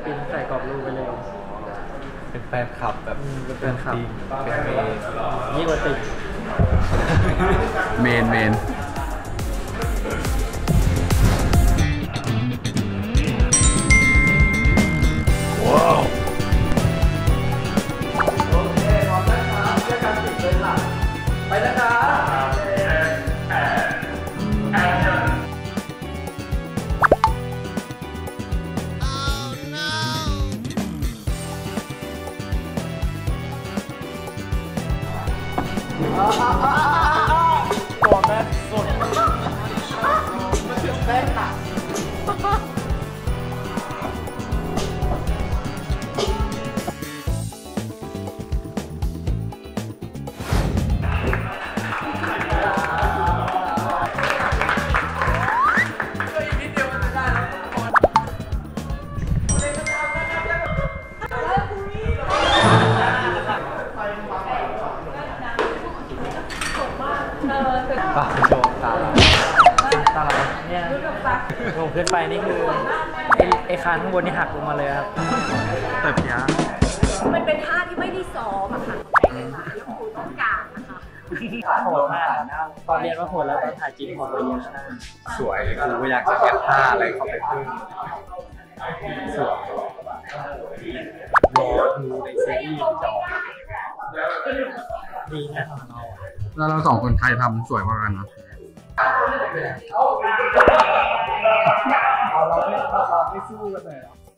ปินใส่กรอบรูปไปเลยเป็นแฟนคลับแบบเป็นแฟนคลับเป็นเมนยิ่งกว่าติดเมนว้าวไปแล้วนะตัวแม่สุดแม่หนักโชว์ตาเราเนี่ยผมขึ้นไปนี่คือไอ้คานข้างบนนี่หักลงมาเลยครับแต่ยามันเป็นท่าที่ไม่ได้ซ้อมอะค่ะแล้วครูต้องการนะคะโหดมากตอนเรียนว่าโหดแล้วตอนถ่ายจริงโหดกว่าเยอะสวยคืออยากจะแอบท่าอะไรเข้าไปพึ่งสวยรอดูในซีรีส์จอดีแน่นอนแล้วเราสองคนใครทำสวยกว่ากันนะเราไม่สู้กันเลย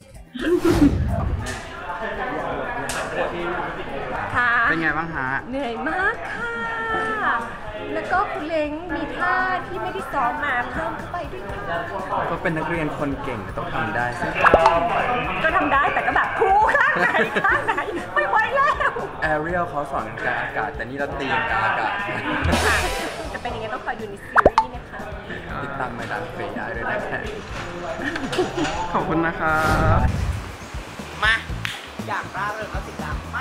ค่ะเป็นไงบ้างฮะเหนื่อยมากค่ะแล้วก็คุณเล้งมีท่าที่ไม่ได้ซ้อมมาเพิ่มเข้าไปด้วยค่ะก็เป็นนักเรียนคนเก่งต้องทำได้สิก็ทำได้แต่ก็แบบครูข้างไหนไม่ไหวแล้วแอเรียลเขาสอนการอากาศแต่นี่เราตีการอากาศจะเป็นยังไงต้องคอยดูในซีรีส์นะคะติดตามมาดังเฟย์ได้ด้วยนะครับขอบคุณนะครับมาอยากร่าเริงแล้วสิจ้ามา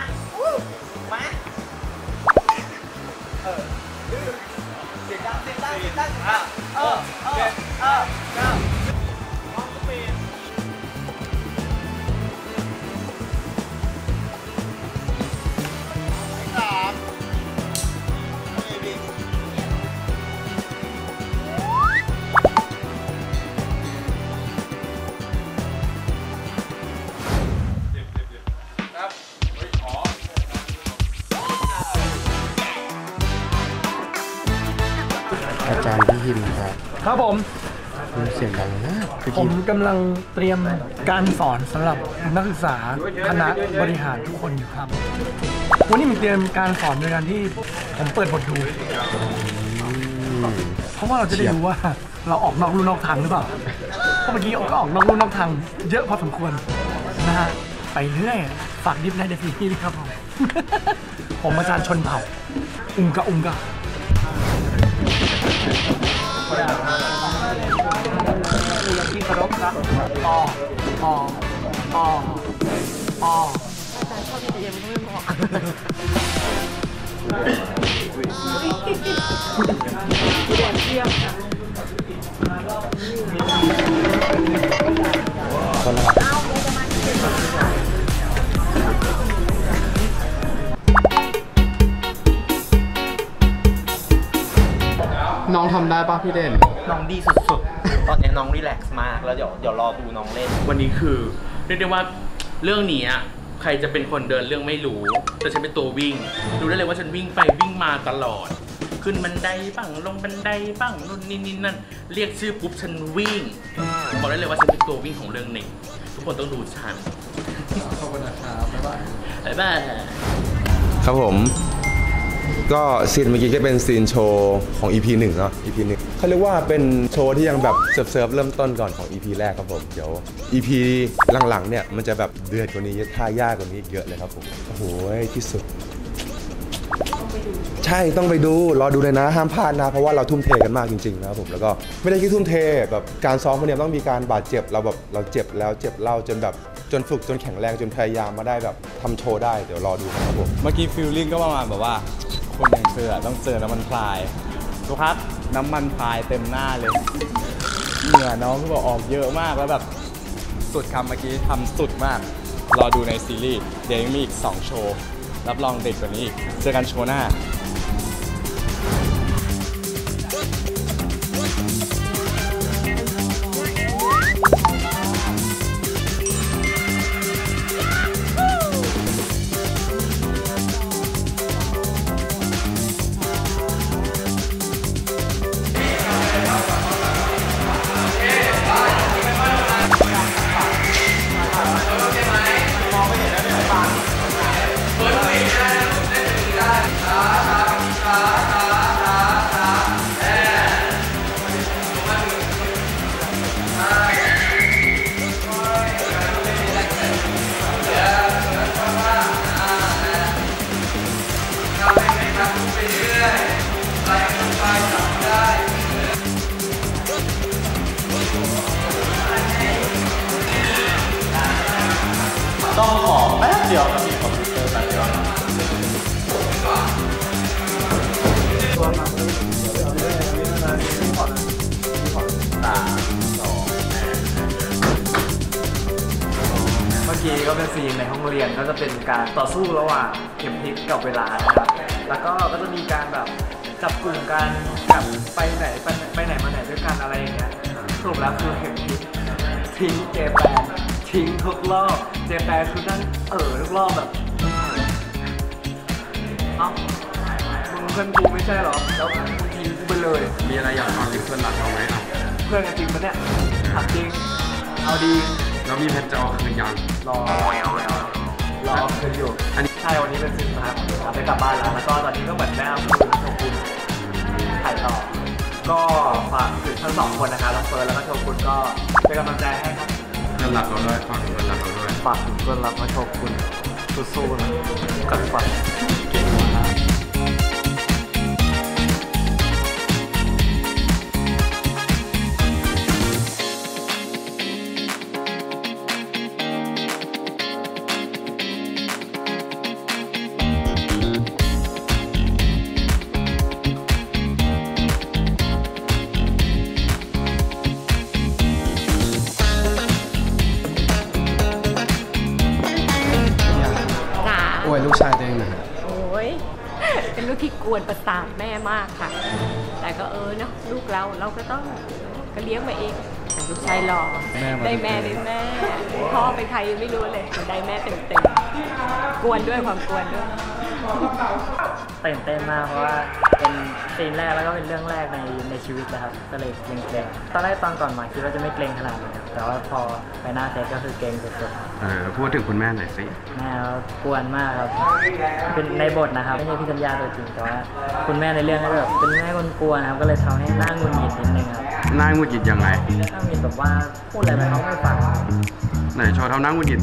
เสียงดังอาจารย์พี่หิมครับผมเสียงดังมากผมกำลังเตรียมการสอนสำหรับนักศึกษาคณะบริหารทุกคนอยู่ครับวันนี้ผมเตรียมการสอนโดยการที่ผมเปิดบทดูเพราะว่าเราจะได้รู้ว่าเราออกนอกลู่นอกทางหรือเปล่าเพราะเมื่อกี้ก็ออกนอกลู่นอกทางเยอะพอสมควรนะฮะไปเรื่อยฝากดิฟในซีรีส์ครับผมอาจารย์ชนเผ่าอุ้งกะที่เคารพครับแต่ชอบที่เอ็มก็ไม่เหมาะเด่นเทียมน้องทำได้ป่ะพี่เด่นน้องดีสุดๆตอนนี้น้องรีแลกซ์มากแล้วเดี๋ยวรอดูน้องเล่นวันนี้คือเรียกได้ว่าเรื่องนี้ใครจะเป็นคนเดินเรื่องไม่รู้แต่ฉันเป็นตัววิ่งรู้ได้เลยว่าฉันวิ่งไปวิ่งมาตลอดขึ้นบันไดบ้างลงบันไดบ้างนู่นนี่นั่นเรียกชื่อปุ๊บฉันวิ่งบอกได้เลยว่าฉันเป็นตัววิ่งของเรื่องนี้ทุกคนต้องดูฉันขอบคุณนะครับบ๊ายบายครับผมก็ซีนเมื่อกี้ก็เป็นซีนโชว์ของ EP 1 เนาะ EP 1เขาเรียกว่าเป็นโชว์ที่ยังแบบเซิร์ฟเริ่มต้นก่อนของ EP แรกครับผมเดี๋ยว EP หลังๆเนี่ยมันจะแบบเดือดกว่านี้ท่ายากกว่านี้เยอะเลยครับผมโอ้โหที่สุดใช่ต้องไปดูรอดูเลยนะห้ามพลาดนะเพราะว่าเราทุ่มเทกันมากจริงๆนะครับผมแล้วก็ไม่ได้แค่ทุ่มเทแบบการซ้อมคนเดียวต้องมีการบาดเจ็บเราแบบเราเจ็บแล้วเจ็บเล่าจนแบบจนฝึกจนแข็งแรงจนพยายามมาได้แบบทำโชว์ได้เดี๋ยวรอดูครับผมเมื่อกี้ฟีลลิ่งก็ประมาณแบบว่าคนอย่างเธอต้องเจอน้ำมันพรายดูครับน้ำมันพรายเต็มหน้าเลยเหงื่อน้องคือบอกออกเยอะมากแล้วแบบสุดๆครับเมื่อกี้ทำสุดมากรอดูในซีรีส์เดี๋ยวยังมีอีก2โชว์รับรองเด็ดกว่านี้อีกเจอกันโชว์หน้าต้องขอแป๊บเดียวครับมีคอมพิวเตอร์แป๊บเดียวเมื่อกี้ก็เป็นซีนในห้องเรียนก็จะเป็นการต่อสู้ระหว่างเข็มทิศกับเวลานะครับแล้วก็จะมีการแบบจับกลุ่มกันกับไปไหนมาไหนด้วยกันอะไรอย่างเงี้ยสรุปแล้วคือเข็มทิศทิ้งเจแปนทิ้งทุกรอบเจแปนคือนั่งทุกรอบแบบเอ้ามึงเพื่อนกูไม่ใช่หรอแล้วมึงทิ้งกูไปเลยมีอะไรอยากฟังเพื่อนรักเอาไหมอ่ะเพื่อนกันจริงปะเนี่ยถามจริงเอาดีแล้วมีแพทจะเอาคืนยังรอคืนอยู่อันนี้ใช่วันนี้เป็นสิ่งนะครับได้กลับบ้านแล้วก็ตอนนี้ก็เหมือนได้เอาคืนโชกุนถ่ายต่อก็ฝากถึงทั้ง2คนนะคะทั้งเฟิร์นแล้วก็โชกุนก็เป็นกำลังใจให้ครับเพื่อนรักเราด้วยฝากถึงเพื่อนรักเราด้วยฝากถึงเพื่อนรักและโชกุนสู้ๆนะกัดฟันเก่งมากโอ้ยลูกชายตัวเองนะโอ้ยเป็นลูกที่กวนประสาทแม่มากค่ะแต่ก็เนาะลูกเราก็ต้องก็เลี้ยงมาเองลูกชายหล่อได้แม่พ่อเป็นใครยังไม่รู้เลยได้แม่เต็มกวนด้วยความกวนด้วยตื่นเต้นมากเพราะว่าเป็นซีนแรกแล้วก็เป็นเรื่องแรกในชีวิตนะครับก็เลยเกรงตอนแรกตอนก่อนมาคิดว่าจะไม่เกรงขนาดนี้แต่ว่าพอไปหน้าเซตก็คือเกรงสุดๆพูดถึงคุณแม่หน่อยสิแม่กวนมากครับเป็นในบทนะครับไม่ใช่พี่ธัญญาตัวจริงแต่ว่าคุณแม่ในเรื่องก็แบบเป็นแม่กวนๆครับก็เลยทำให้หน้าหงุดหงิดนิดนึงครับหน้าหงุดหงิดยังไงหน้าหงุดหงิดแบบว่าพูดอะไรไปเขาไม่ฟังไหนโชว์เท่าหน้าหงุดหงิด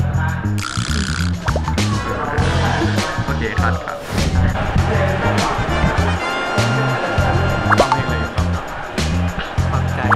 โอเคครับฟังเพลงอะไรครับฟังใจ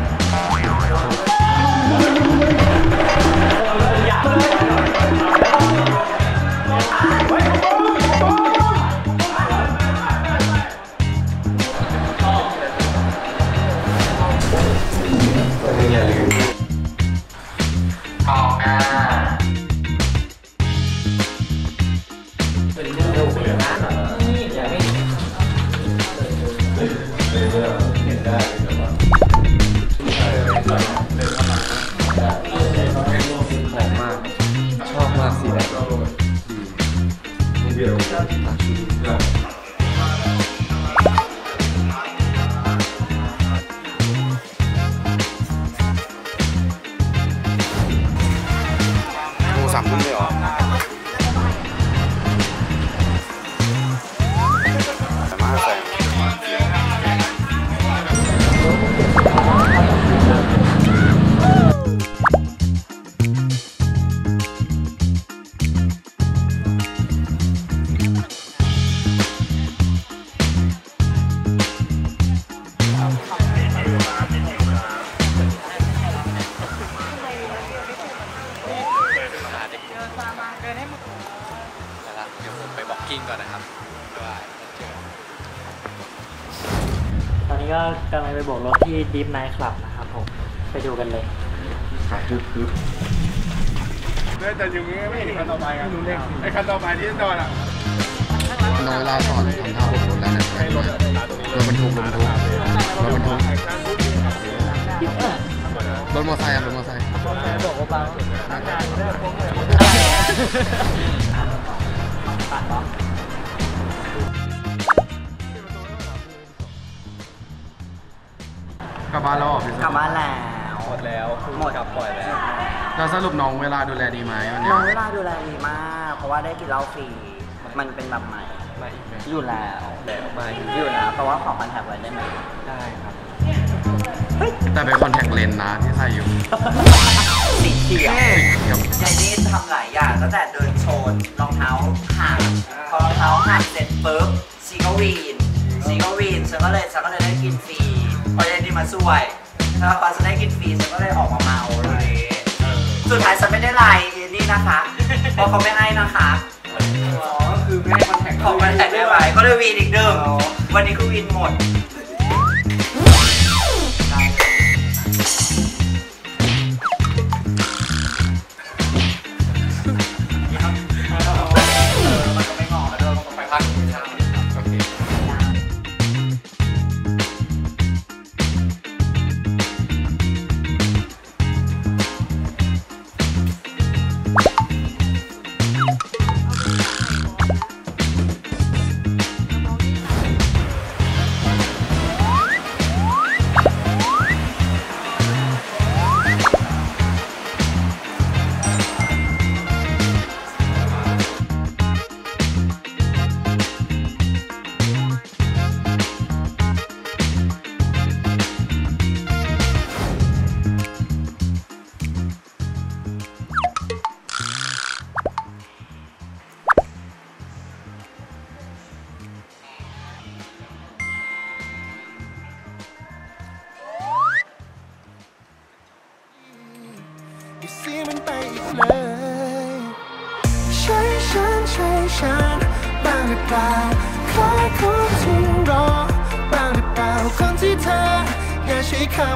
ก่อนนะครับตอนนี้ก็กำลังไปโบกรถที่ Deep Night Club นะครับผมไปดูกันเลยแต่ยังไม่เห็นคันต่อไปกันไอ้คันต่อไปที่จะโดนอ่ะน้อยลาสอนทำท่าบนรถแล้วนะรถบรรทุกรถมอไซค์รถมอไซค์บอกว่าเบากลับบ้านแล้วพี่กลับบ้านแล้วหมดแล้วหมดกับปล่อยแล้วเราสรุปน้องเวลาดูแลดีไหมวันนี้น้องเวลาดูแลดีมาก เพราะว่าได้กินเหล้าฟรีมันเป็นแบบใหม่อยู่แล้วอยู่แล้วเพราะว่าขอคอนแทคไว้ได้ไหมได้ครับแต่เป็นคอนแทคเลนส์นะที่ใส่อยู่สีเขียวยายนี่ทำหลายอย่างตั้งแต่เดินโชนรองเท้าหักพอรองเท้าหักเสร็จปุ๊บซีก็วีนฉันก็เลยได้กินฟรีพอยายนี่มาช่วยแล้วพอฉันได้กินฟรีฉันก็เลยออกมาเมาเลยสุดท้ายฉันไม่ได้ไลน์นี่นะคะเพราะเขาไม่ให้นะคะก็คือไม่ให้คอนแทคของคอนแทคได้ไว้ก็เลยวีนอีกเดิมวันนี้ก็วีนหมดเสียมันไปอีกเลยใช่ฉันบ้างหรือเปล่าคล้ายคนที่รอบ้างหรือเปล่าคนที่เธออย่าใช้คำ